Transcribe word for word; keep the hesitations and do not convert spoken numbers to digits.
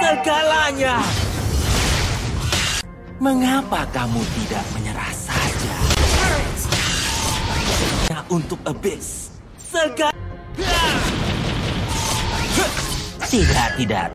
segalanya. Mengapa kamu tidak menyerah saja? Nah, untuk Abyss. Segalanya. Tidak, tidak.